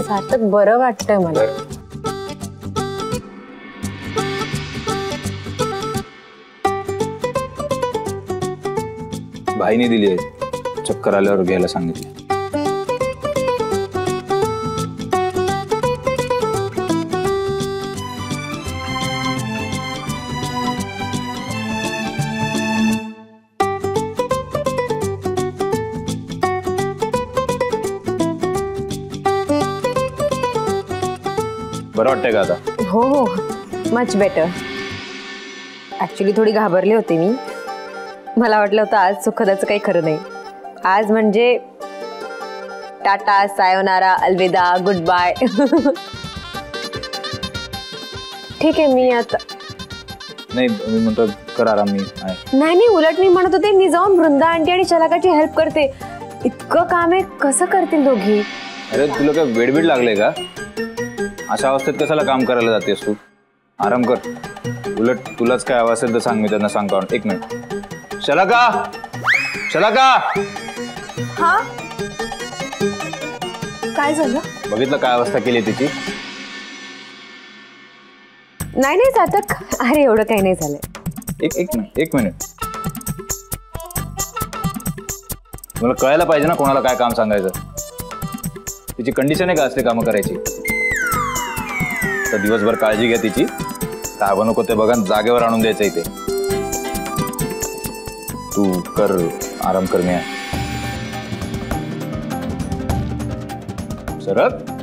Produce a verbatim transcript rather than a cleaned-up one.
सार्थक बरं वाटतंय मला. भाईने दिली आहे, चक्कर आल्यावर घ्यायला सांगितले. बरं वाटतंय का आता? हो हो, मच बेटर. ऍक्च्युली थोडी घाबरले होते मी. मला वाटलं होतं आज सुखदाचं काही खरं नाही. आज म्हणजे टाटा, सायोनारा, अलविदा, गुड बाय. ठीक आहे, मी आता नाही, मी म्हणतो कर आराम. मी नाही नाही, उलट मी म्हणत होते मी जाऊन वृंदा आंटी आणि शलाकाची हेल्प करते. इतकं काम आहे, कसं करतील दोघी? अरे तुला काय वेडबीड लागले का? अशा अवस्थेत कशाला काम करायला जातेस तू? आराम कर. उलट तुलाच काय हवं असेल तर सांग, मी त्यांना सांगतो. एक मिनिट. शलाका, शलाका. हा, काय झालं? बघितलं काय अवस्था केली तिची? नाही नाही सार्थक, अरे एवढं काही नाही झालंय. एक एक मिनिट एक मिनिट मला कळायला पाहिजे ना कोणाला काय काम सांगायचं. तिची कंडिशन आहे का असली कामं करायची? तर दिवसभर काळजी घ्या तिची. काय हवं नको ते बघा, जागेवर आणून द्यायचं इथे. तू कर आराम कर. मी सरळ